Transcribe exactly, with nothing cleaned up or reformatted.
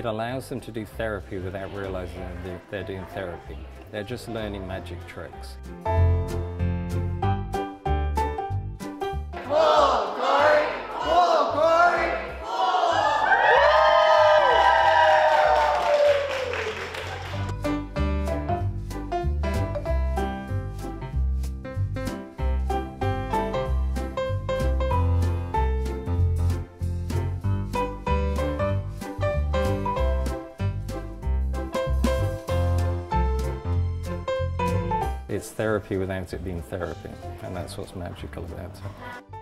It allows them to do therapy without realizing that they're doing therapy. They're just learning magic tricks. It's therapy without it being therapy, and that's what's magical about it.